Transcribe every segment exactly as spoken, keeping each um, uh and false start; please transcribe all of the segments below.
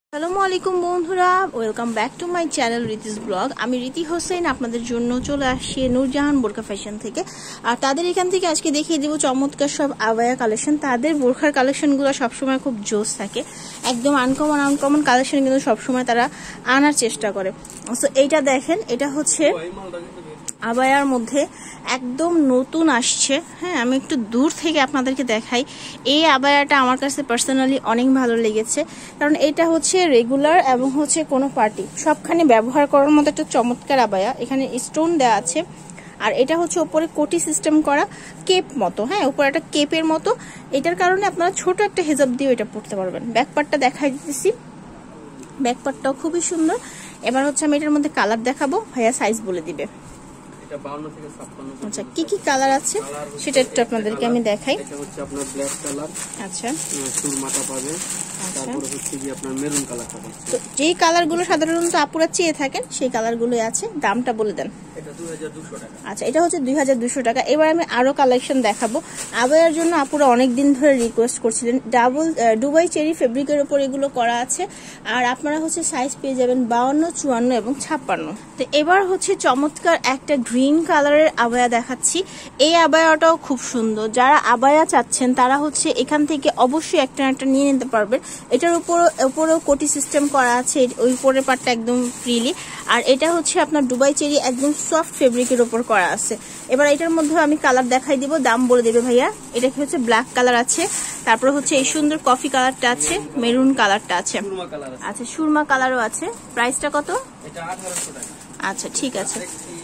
আসসালামু আলাইকুম বন্ধুরা, welcome back to my channel রিতিস ব্লগ। আমি রীতি হোসেন আপনাদের জন্য চলে আসছি নূরজাহান বোরকা ফ্যাশন থেকে। আর তাদের এখান থেকে আজকে দেখিয়ে দেবো চমৎকার সব আবায়া কালেকশন। তাদের বোরখার কালেকশনগুলো সবসময় খুব জোস থাকে, একদম আনকমন আনকমন কালেকশন কিন্তু সবসময় তারা আনার চেষ্টা করে। সো এইটা দেখেন, এটা হচ্ছে আবায়ার মধ্যে একদম নতুন আসছে। হ্যাঁ, আমি একটু দূর থেকে আপনাদেরকে দেখাই। এই আবায়াটা আমার কাছে পার্সোনালি অনেক ভালো লেগেছে, কারণ এটা হচ্ছে রেগুলার এবং হচ্ছে কোনো পার্টি সবখানে ব্যবহার করার মতো একটা চমৎকার আবায়া। এখানে স্টোন দেওয়া আছে, আর এটা হচ্ছে উপরে কোটি সিস্টেম করা কেপ মতো। হ্যাঁ, উপরে একটা কেপের মতো। এটার কারণে আপনারা ছোট একটা হেজাব দিয়ে এটা পড়তে পারবেন। ব্যাকপার্টটা দেখাই দিতেছি, ব্যাকপার্টটাও খুবই সুন্দর। এবার হচ্ছে আমি এটার মধ্যে কালার দেখাবো, ভাইয়া সাইজ বলে দিবে। আচ্ছা, কি কি কালার আছে সেটা একটু আপনাদেরকে আমি দেখাই। এটা হচ্ছে আপনার ব্ল্যাক কালার, আচ্ছা সুরমাটা পাবে, তারপর হচ্ছে কি আপনার মেরুন কালারটা পাবে। তো যেই কালারগুলো সাধারণত আপুরা চেয়ে থাকেন সেই কালারগুলোই আছে। দামটা বলে দেন। এটা দুই হাজার দুইশো টাকা। আচ্ছা, এটা হচ্ছে দুই হাজার দুইশো টাকা। এবার আমি আরো কালেকশন দেখাবো। আবায়ার জন্য আপুরা অনেক দিন ধরে রিকোয়েস্ট করছিলেন। ডাবল দুবাই চেরি ফেব্রিকের উপর এগুলো করা আছে, আর আপনারা হচ্ছে সাইজ পেয়ে যাবেন বাউন্ন, চুয়ান্ন এবং ছাপ্পান্ন। তো এবার হচ্ছে চমৎকার একটা গ্রিন কালারের আবায়া দেখাচ্ছি। এই আবায়াটাও খুব সুন্দর। যারা আবায়া চাচ্ছেন তারা হচ্ছে এখান থেকে অবশ্যই একটা একটা নিয়ে নিতে পারবেন। এটার উপর উপরেও কোটি সিস্টেম করা আছে, ওই উপরের পার্টটা একদম ফ্রিলি। আর এটা হচ্ছে আপনার দুবাই চেরি একদম সফট ফেব্রিকের উপর করা আছে। এবার এটার মধ্যে আমি কালার দেখাই দিব, দাম বলে দেবে ভাইয়া। এটা কি হচ্ছে ব্ল্যাক কালার আছে, তারপর হচ্ছে এই সুন্দর কফি কালারটা আছে, মেরুন কালারটা আছে, আচ্ছা সুরমা কালারও আছে। প্রাইসটা কত? এটা আঠারোশো টাকা। আচ্ছা ঠিক আছে।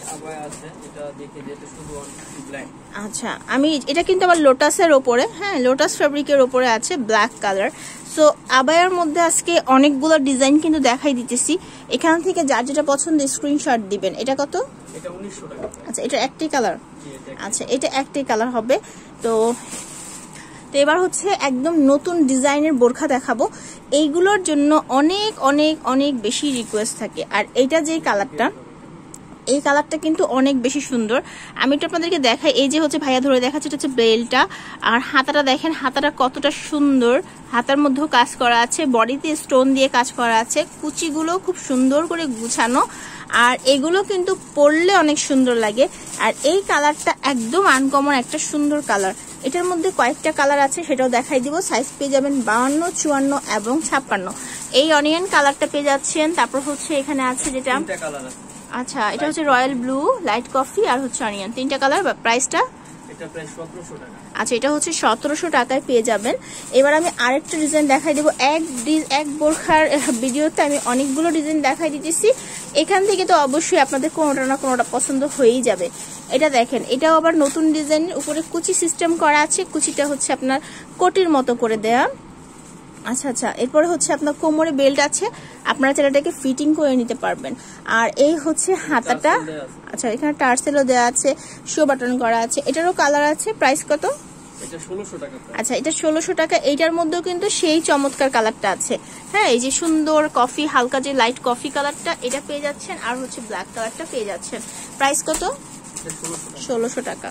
ব্ল্যাক। আচ্ছা, আমি এটা কিন্তু আবার লোটাসের ওপরে, হ্যাঁ লোটাস ফেব্রিকের ওপরে আছে, ব্ল্যাক কালার। সো আবায়ার মধ্যে আজকে অনেকগুলো ডিজাইন কিন্তু দেখাই দিতেছি। এখান থেকে যার যেটা পছন্দ স্ক্রিনশট দিবেন। এটা কত? এটা উনিশশো টাকা। আচ্ছা, এটা একটাই কালার? আচ্ছা, এটা একটাই কালার হবে। তো তো এবার হচ্ছে একদম নতুন ডিজাইনের বোরখা দেখাবো। এইগুলোর জন্য অনেক অনেক অনেক বেশি রিকোয়েস্ট থাকে। আর এইটা যে কালারটা, এই কালারটা কিন্তু অনেক বেশি সুন্দর। আমি একটু আপনাদেরকে দেখাই। এই যে হচ্ছে ভাইয়া ধরে দেখাচ্ছে, এটা হচ্ছে বেলটা। আর হাতাটা দেখেন, হাতাটা কতটা সুন্দর। হাতার মধ্যেও কাজ করা আছে, বডিতে স্টোন দিয়ে কাজ করা আছে, কুচিগুলো খুব সুন্দর করে গুছানো। আর এগুলো কিন্তু পরলে অনেক সুন্দর লাগে। আর এই কালারটা একদম আনকমন একটা সুন্দর কালার। এটার মধ্যে কয়েকটা কালার আছে, সেটাও দেখাই দিব। সাইজ পেয়ে যাবেন বাউন্ন, চুয়ান্ন এবং ছাপ্পান্ন। এই অনিয়ন কালারটা পেয়ে যাচ্ছেন। তারপর হচ্ছে এখানে আছে যেটা, আচ্ছা এটা হচ্ছে রয়্যাল ব্লু, লাইট কফি আর হচ্ছে অনিয়ন, তিনটা কালার। প্রাইসটা? এটা প্রায় সতেরোশো টাকা। আচ্ছা, এটা হচ্ছে সতেরোশো টাকায় পেয়ে যাবেন। এবার আমি আরেকটা ডিজাইন দেখাই দেবো। এক এক বোরখার ভিডিওতে আমি অনেকগুলো ডিজাইন দেখাই দিতেছি। এখান থেকে তো অবশ্যই আপনাদের কোনোটা না কোনোটা পছন্দ হয়েই যাবে। এটা দেখেন, এটাও আবার নতুন ডিজাইনের উপরে কুচি সিস্টেম করা আছে। কুচিটা হচ্ছে আপনার কোটির মতো করে দেয়া। আচ্ছা আচ্ছা, এরপরে হচ্ছে আপনার কোমরে বেল্ট আছে, আপনারা ছেলেটাকে ফিটিং করে নিতে পারবেন। আর এই হচ্ছে হাতাটা। আচ্ছা, এখানে টার্সেলও দেওয়া আছে, শো বাটন করা আছে। এটারও কালার আছে। প্রাইস কত? এটা ষোলোশো টাকা। আচ্ছা, এটা ষোলোশো টাকা। এইটার মধ্যেও কিন্তু সেই চমৎকার কালারটা আছে। হ্যাঁ, এই যে সুন্দর কফি, হালকা যে লাইট কফি কালারটা, এটা পেয়ে যাচ্ছেন। আর হচ্ছে ব্ল্যাক কালারটা পেয়ে যাচ্ছেন। প্রাইস কত? ষোলোশো টাকা।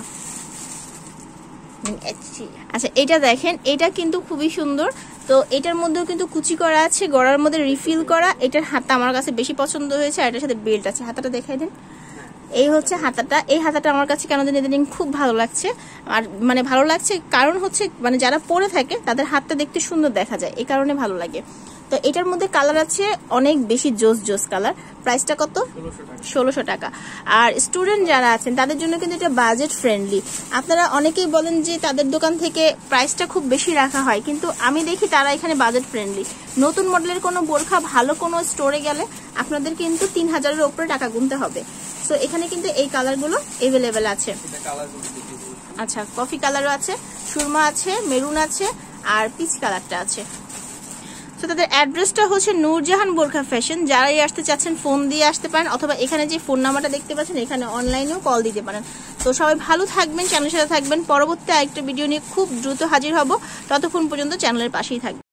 আচ্ছা, এটা দেখেন, এটা কিন্তু খুবই সুন্দর। তো এটার মধ্যেও কিন্তু কুচি করা আছে, গড়ার মধ্যে রিফিল করা। এটার হাতা আমার কাছে বেশি পছন্দ হয়েছে, আর এটার সাথে বেল্ট আছে। হাতাটা দেখাই দেন। এই হচ্ছে হাতাটা। এই হাতাটা আমার কাছে কেন জানি ইদানিং খুব ভালো লাগছে। আর মানে ভালো লাগছে কারণ হচ্ছে মানে যারা পরে থাকে তাদের হাতটা দেখতে সুন্দর দেখা যায়, এই কারণে ভালো লাগে। তো এটার মধ্যে কালার আছে অনেক বেশি জোস জোস কালার। প্রাইসটা কত? ষোলোশো টাকা। আর স্টুডেন্ট যারা আছেন তাদের জন্য কিন্তু এটা বাজেট ফ্রেন্ডলি। আপনারা অনেকেই বলেন যে তাদের দোকান থেকে প্রাইসটা খুব বেশি রাখা হয়, কিন্তু আমি দেখি তারা এখানে বাজেট ফ্রেন্ডলি। নতুন মডেলের কোনো বোরখা ভালো কোনো স্টোরে গেলে আপনাদের কিন্তু তিন হাজারের উপরে টাকা গুনতে হবে। সো এখানে কিন্তু এই কালারগুলো এভেলেবেল আছে। আচ্ছা, কফি কালারও আছে, সুরমা আছে, মেরুন আছে, আর পিচ কালারটা আছে। তো তাদের অ্যাড্রেসটা হচ্ছে নূরজাহান বোরখা ফ্যাশন। যারাই আসতে চাচ্ছেন ফোন দিয়ে আসতে পারেন, অথবা এখানে যে ফোন নাম্বারটা দেখতে পাচ্ছেন এখানে অনলাইনেও কল দিতে পারেন। তো সবাই ভালো থাকবেন, চ্যানেলের সাথে থাকবেন। পরবর্তী আরেকটা ভিডিও নিয়ে খুব দ্রুত হাজির হব। ততক্ষণ পর্যন্ত চ্যানেলের পাশেই থাকবেন।